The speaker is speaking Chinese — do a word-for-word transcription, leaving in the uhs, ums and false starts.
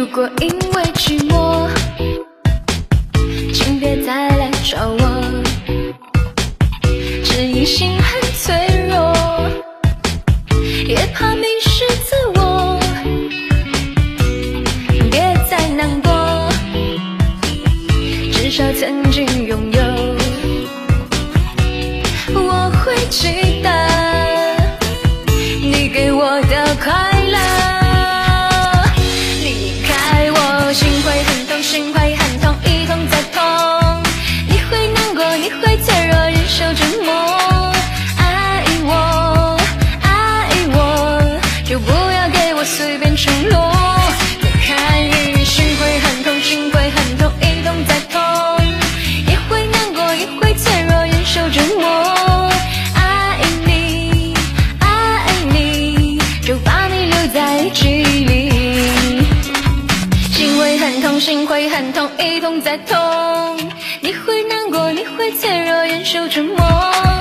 如果因为寂寞，请别再来找我，只因心很脆弱，也怕迷失自我。别再难过，至少曾经拥有，我会记得你给我的快乐。离开我，心会很痛，心会很痛，一痛再痛。你会难过，你会脆弱，忍受折磨。爱我，爱我，就不要给我随便承诺。离开你，心会很痛，心会很痛，一痛再痛。也会难过，也会脆弱，忍受折磨。心会很痛，一痛再痛，你会难过，你会脆弱，忍受折磨。